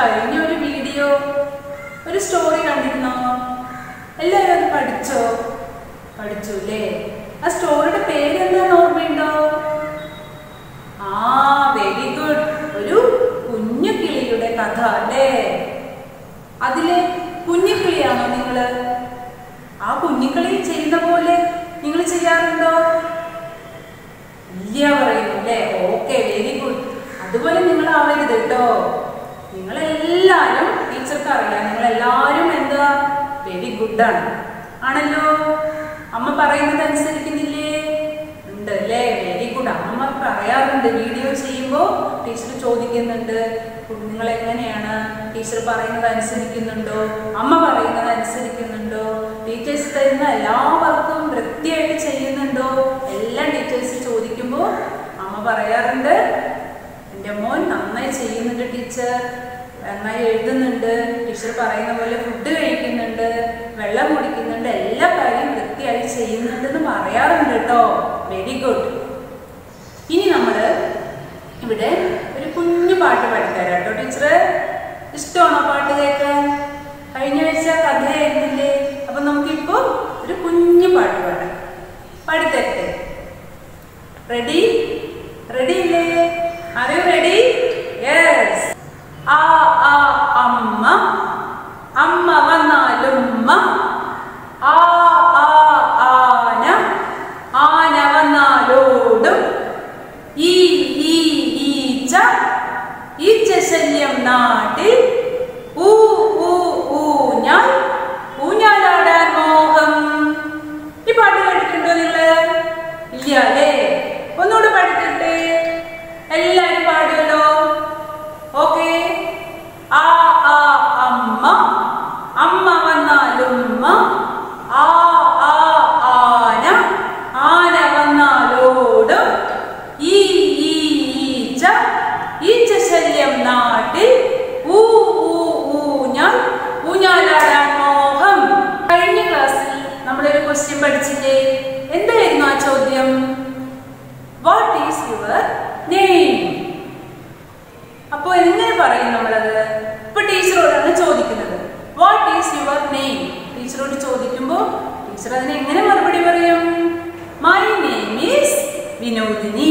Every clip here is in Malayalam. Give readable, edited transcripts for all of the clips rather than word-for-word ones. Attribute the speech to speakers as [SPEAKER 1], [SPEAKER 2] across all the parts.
[SPEAKER 1] കഴിഞ്ഞ ഒരു വീഡിയോ ഒരു സ്റ്റോറി കണ്ടിരുന്നോ? എല്ലാവരും അത് പഠിച്ചോ? പഠിച്ചു അല്ലേ? ആ സ്റ്റോറിയുടെ പേരെന്താന്ന് ഓർമ്മയുണ്ടോ? Very good. ഒരു കുഞ്ഞു കിളിയുടെ കഥ അല്ലേ? അതിലെ കുഞ്ഞിക്കിളിയാണോ നിങ്ങള്? ആ കുഞ്ഞിക്കിളി ചെയ്യുന്ന പോലെ നിങ്ങൾ ചെയ്യാറുണ്ടോ? ഇല്ല പറയുന്നു അല്ലേ? Okay, very good. അതുപോലെ നിങ്ങൾ ആവരുത് കേട്ടോ. നിങ്ങളെല്ലാരും ടീച്ചർക്ക് അറിയാം, നിങ്ങളെല്ലാരും എന്താ വെരി ഗുഡാണ് ആണല്ലോ. അമ്മ പറയുന്നത് അനുസരിക്കുന്നില്ലേ? ഉണ്ട് അല്ലേ? Very good. അമ്മ പറയാറുണ്ട്, വീഡിയോ ചെയ്യുമ്പോൾ ടീച്ചർ ചോദിക്കുന്നുണ്ട്, നിങ്ങൾ എങ്ങനെയാണ്, ടീച്ചർ പറയുന്നത് അനുസരിക്കുന്നുണ്ടോ, അമ്മ പറയുന്നത് അനുസരിക്കുന്നുണ്ടോ, ടീച്ചേഴ്സ് തരുന്ന എല്ലാ വർക്കും വൃത്തിയായിട്ട് ചെയ്യുന്നുണ്ടോ, എല്ലാം ടീച്ചേഴ്സ് ചോദിക്കുമ്പോൾ അമ്മ പറയാറുണ്ട്, എൻ്റെ മോൻ നന്നായി ചെയ്യുന്നുണ്ട് ടീച്ചർ, നന്നായി എഴുതുന്നുണ്ട്, ടീച്ചർ പറയുന്ന പോലെ ഫുഡ് കഴിക്കുന്നുണ്ട്, വെള്ളം കുടിക്കുന്നുണ്ട്, എല്ലാ കാര്യം വൃത്തിയായി ചെയ്യുന്നുണ്ടെന്ന് പറയാറുണ്ട് കേട്ടോ. Very good. ഇനി നമ്മൾ ഇവിടെ ഒരു കുഞ്ഞു പാട്ട് പാടിത്തരാം കേട്ടോ ടീച്ചർ. ഇഷ്ടമാണോ പാട്ട് കേൾക്കാൻ? കഴിഞ്ഞ ആഴ്ച കഥയായിരുന്നില്ലേ? അപ്പൊ നമുക്കിപ്പോ ഒരു കുഞ്ഞു പാട്ട് പാടാം. പാടിത്തരട്ടെ? റെഡി? റെഡി ഇല്ലേ? Are you ready? യെസ്. ആ ആ അമ്മ, അമ്മ വന്നാലുമ്മ, ആ ആ ആന, ആന വന്നാലോടും, ഈ ഈ ഈച്ച, ഈച്ച ശല്യം നാട്ടിൽ, ഊ ഊ ഊഞ്ഞാൽ, ഊഞ്ഞാലാടാൻ മോഹം. ഈ പാട്ട് കേട്ടിട്ടുണ്ടോ നിങ്ങള്? ഇല്ല അല്ലേ? ഒന്നുകൂടെ പാടിത്തരട്ടെ? എല്ലാരും പാടുമല്ലോ? ഓക്കെ. ആ ആ അമ്മ, അമ്മ വന്നാലുമ്മ, ആ ആ ആന, ആന വന്നാലോടും, ഈ ഈ ഈച്ച, ഈച്ച ശല്യം നാട്ടിൽ, ഊ ഊ ഊഞ്ഞാൽ, ഊഞ്ഞാലാടാൻ മോഹം. കഴിഞ്ഞ ക്ലാസ്സിൽ നമ്മളൊരു ക്വസ്റ്റ്യൻ പഠിച്ചില്ലേ? എന്തായിരുന്നു ആ ചോദ്യം? What is your name? അപ്പോ എങ്ങനെ പറയും നമ്മളത്? ഇപ്പൊ ടീച്ചറോടാണ് ചോദിക്കുന്നത്, വാട്ട് ഈസ് യുവർ നെയിം? ടീച്ചറോട് ചോദിക്കുമ്പോൾ ടീച്ചർ അതിന് എങ്ങനെ മറുപടി പറയും? My name is Vinodini.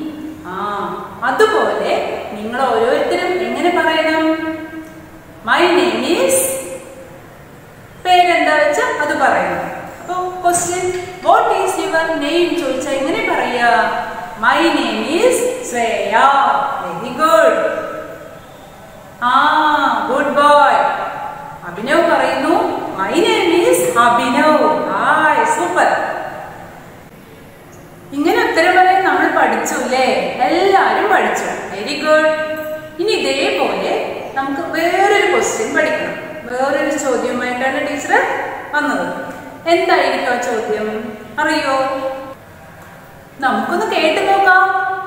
[SPEAKER 1] അതുപോലെ നിങ്ങൾ ഓരോരുത്തരും എങ്ങനെ പറയണം? മൈ നെയിം ഈസ്, പേരെന്താ വെച്ചാൽ അത് പറയണം. അപ്പൊ question what is your name ചോദിച്ചാൽ എങ്ങനെ പറയാ? My name is Shreya. Very good. Good boy. Abhinav പറയുന്നു, my name is Abhinav. Super. ഇങ്ങനെ ഉത്തരം പറയാൻ നമ്മൾ പഠിച്ചു അല്ലേ? എല്ലാരും പഠിച്ചു. Very good. ഇനി ഇതേപോലെ നമുക്ക് വേറൊരു ക്വസ്റ്റ്യൻ പഠിക്കണം. വേറൊരു ചോദ്യവുമായിട്ടാണ് ടീച്ചർ വന്നത്. എന്തായിരിക്കും ആ ചോദ്യം? അറിയോ? നമുക്കൊന്ന് കേട്ടു നോക്കാം.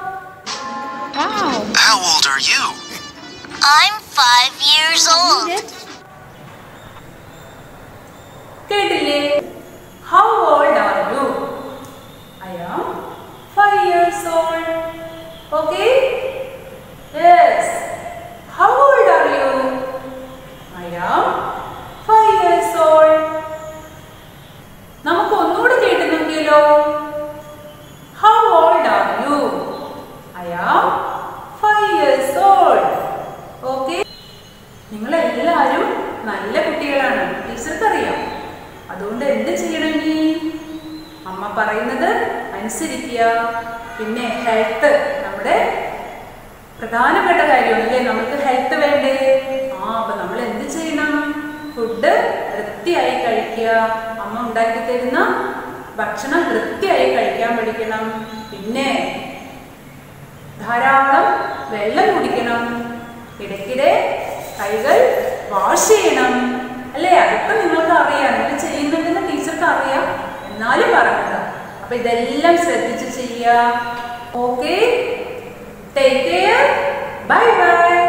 [SPEAKER 2] How old are you?
[SPEAKER 3] I'm 5 years old.
[SPEAKER 1] കേട്ടില്ലേ? How old are you? I am 5 years old. Okay? Yes. How old are you? I am 5 years old. നമുക്ക് ഒന്നുകൂടെ കേട്ടു നോക്കിയല്ലോ. How old are you? I am 5 years old. Okay? നിങ്ങളെല്ലാവരും നല്ല കുട്ടികളാണ്, ടീച്ചർക്ക് അറിയാം. അതുകൊണ്ട് എന്ത് ചെയ്യണം? നീ അമ്മ പറയുന്നത് അനുസരിക്കുക. പിന്നെ ഹെൽത്ത് നമ്മുടെ പ്രധാനപ്പെട്ട കാര്യമല്ലേ? നമുക്ക് ഹെൽത്ത് വേണ്ടേ? അപ്പൊ നമ്മൾ എന്ത് ചെയ്യണം? ഫുഡ് വൃത്തിയായി കഴിക്കുക. അമ്മ ഉണ്ടാക്കി തരുന്ന ഭക്ഷണം വൃത്തിയായി കഴിക്കാൻ പഠിക്കണം. പിന്നെ ധാരാളം വെള്ളം കുടിക്കണം. ഇടയ്ക്കിടെ കൈകൾ വാഷ് ചെയ്യണം അല്ലേ? അതൊക്കെ നിങ്ങൾക്ക് അറിയാം, നിങ്ങൾ ചെയ്യുന്നുണ്ടെന്ന് ടീച്ചർക്ക് അറിയാം, എന്നാലും പറഞ്ഞത്. അപ്പൊ ഇതെല്ലാം ശ്രദ്ധിച്ച് ചെയ്യുക. Okay, take care, bye by.